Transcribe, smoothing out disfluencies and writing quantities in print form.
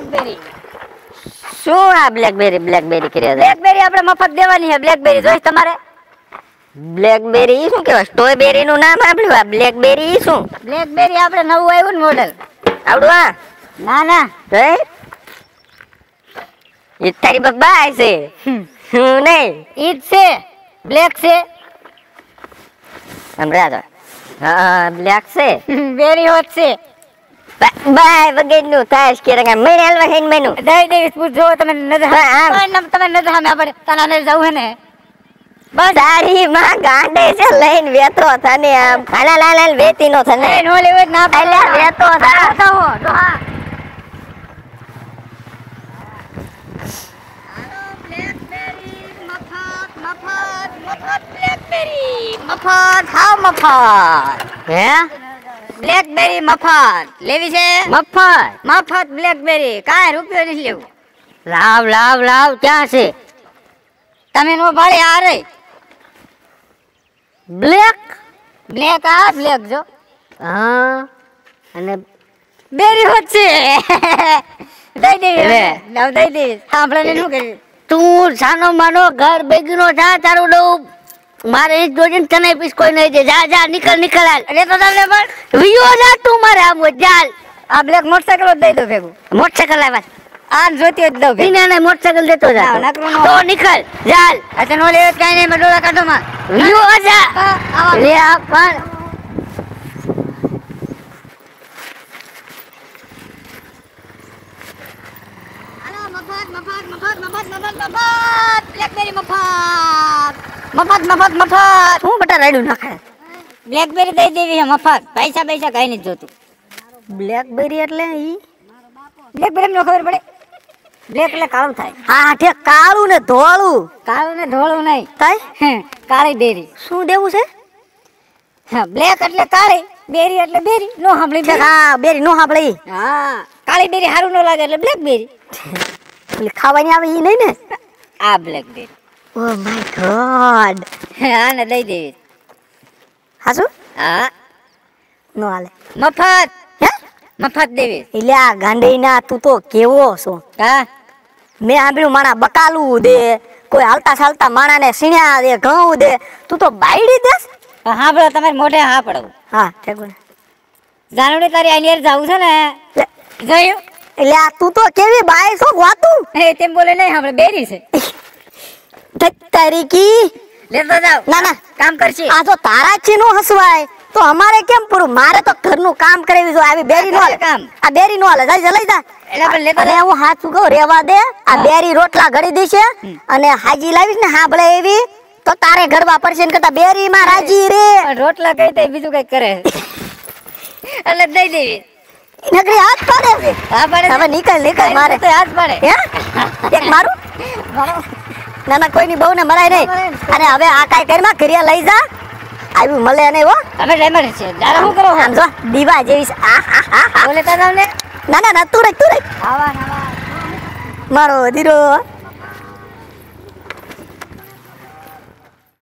blackberry શું આ blackberry કર્યા બ્લેકબેરી આપણે મફત દેવાની છે બ્લેકબેરી જોઈશ તમારે બ્લેકબેરી શું કહેવાય સ્ટ્રોબેરી નું નામ આપ્યું આ બ્લેકબેરી શું બ્લેકબેરી આપણે નવું આવ્યું ને મોડેલ આવડું આ ના ના હે એ તારી બાબા છે હું નહીં ઈજ છે બ્લેક છે સમજાતો હા બ્લેક છે બેરી હોત છે બાય વગેરે નું થાય કે રંગા મેને હલવા હેન મેનુ દઈ દેવીસ પૂછ જો તમે નજર તમે નજર સામે આપણે તારા ને જવું હે ને બસ તારી માં ગાંડે છે લઈને વેતો થને આમ ખાલા લાલ વેતી નો થને એ નો લેવો ના પહેલા વેતો થા તો ડોહા મફત હાવ મફત હે બ્લેકબેરી મફત લેવી છે મફત બ્લેકબેરી કાંઈ રૂપિયો નથી લેવું લાવ ક્યાં છે તમે નો ભાડે આ રે બ્લેક આ બ્લેક જો હા અને બેરી હોત છે દઈ દેવી દઈ દેવી સાંભળે ને શું કર્યું તું સાનો માનો ઘર બેગીનો જા તારું ડઉ મારે એક જોઈને તને પીસ કોઈ નહીં દે જા નીકળ હાલ અરે તો તમને પણ વિયો જા તું મારે આમ ચાલ આ બ્લેક મોટરસાઇકલ જ દઈ દો ભેગું મોટરસાઇકલ લાવ્યા આ જોતી જ દઉં ભેગું એને મોટરસાઇકલ દેતો જા તો નીકળ ચાલ અચ્છા નો લેવો કાંઈ નહીં મેં ડોળા કાઢો માં વિયો જા લે આ પણ મફત હું બટા રાડું નાખે બ્લેકબેરી દઈ દેવી છે મફત પૈસા કઈ નથી જોતું બ્લેકબેરી એટલે ઈ બ્લેકબેરી નો ખબર પડે બ્લેક એટલે કાળું થાય હા ઠેક કાળું ને ધોળું કાળું ને ધોળું નહીં થાય કાળી બેરી શું દેવું છે હા બ્લેક એટલે કાળી બેરી એટલે બેરી નો સાંભળી હા બેરી નો સાંભળી હા કાળી બેરી સારું ન લાગે એટલે બ્લેકબેરી પેલી ખાવાની આવે ઈ નહીં ને આ બ્લેકબેરી ઓ માય ગોડ હા ને દઈ દેવી હાસુ હા નો હાલે મફત હે મફત દેવી એટલે આ ગાંડીના તું તો કેવો છો હા મેં સાંભળ્યું માણા બકાલું દે કોઈ હાલતા ચાલતા માણાને સીણ્યા દે ઘઉં દે તું તો બાયડી દેસ હા પડો તમારે મોઢે હા પડો હા ઠેકું જાનુડી તારી આઈલિયર જાવું છે ને જોયું એટલે આ તું તો કેવી બાય છો વાતું એ તેમ બોલે નહીં આપણે બેરી છે તારી કી લેતો જાવ ના કામ કરશે આ જો તારા છે નો હસવાય તો અમારે કેમ પૂરું મારે તો ઘરનું કામ કરાવી જો આવી બેરી નો હાલે કામ આ બેરી નો હાલે જઈ લઈ જા એટલે પણ લેતો અરે હું હાથ ચૂકો રેવા દે આ બેરી રોટલા ઘડી દેશે અને હાજી લાવીશ ને હાંભળે એવી તો તારે ઘર વાપરશે ને કરતા બેરી માં રાજી રે રોટલા કઈ તઈ બીજું કઈ કરે એટલે દઈ દેવી નકરી હાથ પાડે છે હા પડે હવે નીકળ મારે તો હાથ પડે હે એક મારું ના કોઈની બહુ ને મરાય નહીં અને હવે આ કાઈ કરમાં ઘરિયા લઈ જા આવ્યું મળે નહીં હો હવે ડેમર છે દાડા શું કરો આમ જો દીવા જેવી છે બોલે તા તમને ના તું રે આવા મારો દીરો